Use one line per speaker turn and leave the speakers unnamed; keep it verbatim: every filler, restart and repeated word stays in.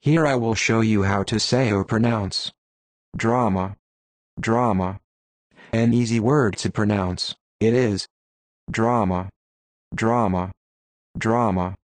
Here I will show you how to say or pronounce drama, drama. An easy word to pronounce, it is drama, drama, drama.